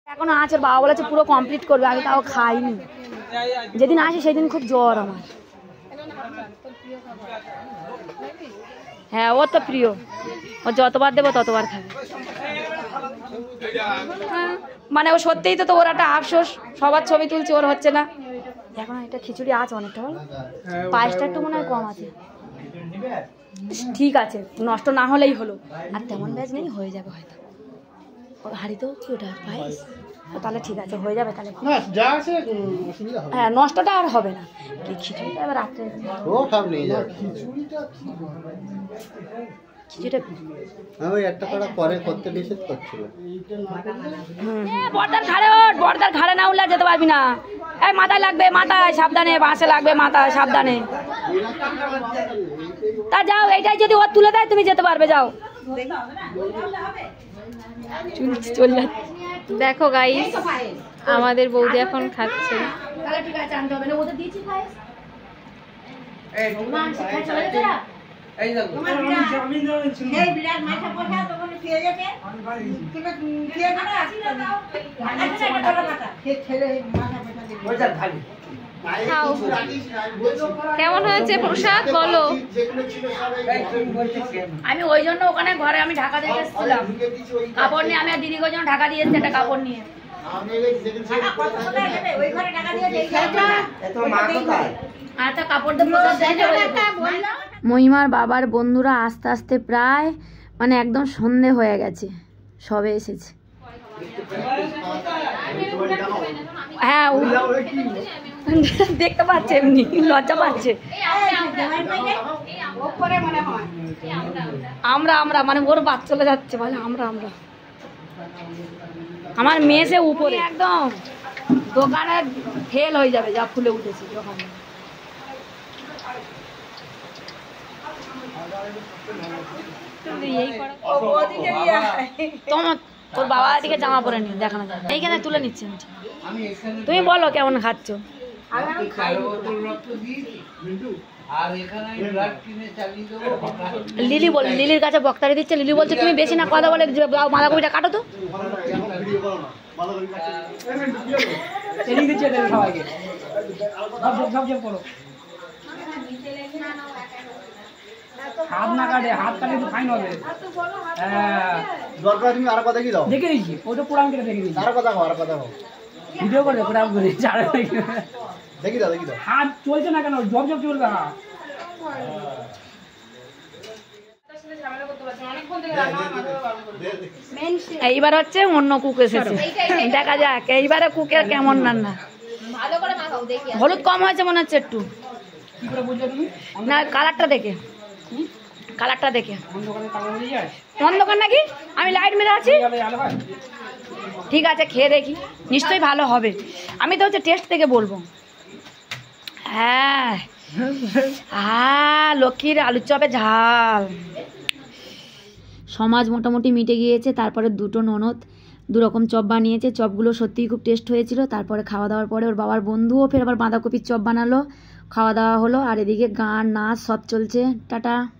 এখনো আছে, বাবা বলেছে পুরো কমপ্লিট করবে, আমি তাও খাইনি। যেদিন আসি সেদিন খুব জ্বর আমার। হ্যাঁ, ওর তো প্রিয়, ও যতবার দেবো ততবার খাবে। মানে ও সত্যিই তো ওর একটা আফসোস, সবার ছবি তুলছে, ওর হচ্ছে না। এখন এটা খিচুড়ি আছে অনেকটা, বলো পায়েসটা একটু মনে হয় কম আছে। ঠিক আছে, নষ্ট না হলেই হলো, আর তেমন ব্যাজ নেই, হয়ে যাবে হয়তো। হাঁড়িতেও কি ওটা পায়েস, তাহলে ঠিক আছে, হয়ে যাবে তাহলে। হ্যাঁ, নষ্টটা আর হবে না। খিচুড়িটা এবার রাত্রে বর্দার ঘাড়ে ওঠ, বর্দার ঘাড়ে না উঠলে যেতে পারবি না। এই মাথায় লাগবে, মাথায় সাবধানে, বাঁশে লাগবে মাথায় সাবধানে। তা যাও, এইটাই যদি ওর তুলে দেয় তুমি যেতে পারবে, যাও। চল যাচ্ছে। দেখো গাইস, আমাদের বৌদি এখন খাচ্ছে। কেমন হয়েছে প্রসাদ বলো? আমি ওই জন্য ওখানে ঘরে আমি ঢাকা দিয়ে এসেছিলাম, কাপড় নিয়ে। আমি আর দিদি ওই জন্য ঢাকা দিয়ে এসেছি একটা কাপড় নিয়ে। মহিমার বাবার বন্ধুরা আস্তে আস্তে প্রায় মানে একদম সন্ধে হয়ে গেছে, সবে এসেছে। হ্যাঁ, দেখতে পাচ্ছে, এমনি লজ্জা পাচ্ছে। আমরা আমরা মানে ওর বাদ চলে যাচ্ছে, বলে আমরা আমরা। আমার মেয়ে সে উপরে একদম দোকানে ফেল হয়ে যাবে, যা ফুলে উঠেছে দোকানে। তোর বাবা দিকে জামা পরে নি, দেখানো যায় এইখানে তুলে নিচ্ছে। তুমি বলো কেমন খাচ্ছ? লিলি বল, লিলির কাছে বক্তারি দিচ্ছে। লিলি বলছে তুমি বেশি না কথা বলে বাঁধাকপিটা কাটো তো। হাত না কাটে, হাত কাটলে তো ফাইন হবে। দরকার তুমি আর কথা কি দাও, দেখে দিচ্ছি ওটা পুরান কেটে দেখে দিচ্ছি। আর কথা কও, আর কথা কও, ভিডিও করে পুরান করে ছাড়ে দেখি দাও, দেখি দাও। হাত চলছে না কেন, জব জব চলবে হাত। এইবার হচ্ছে অন্য কুক এসেছে, দেখা যাক এইবারে কুকের কেমন রান্না। হলুদ কম হয়েছে মনে হচ্ছে একটু, না কালারটা দেখে, কালারটা দেখে। অন্ধকার নাকি? আমি লাইট মেরে আছি। ঠিক আছে, খেয়ে দেখি, নিশ্চয়ই ভালো হবে। আমি তো হচ্ছে টেস্ট থেকে বলবো। হ্যাঁ হ্যাঁ, লক্ষ্মীর আলুর চপে ঝাল। সমাজ মোটামুটি মিটে গিয়েছে। তারপরে দুটো ননদ দুরকম চপ বানিয়েছে, চপগুলো সত্যিই খুব টেস্ট হয়েছিল। তারপরে খাওয়া দাওয়ার পরে ওর বাবার বন্ধুও ফের আবার বাঁধাকপির চপ বানালো, খাওয়া দাওয়া হলো। আর এদিকে গান নাচ সব চলছে। টাটা।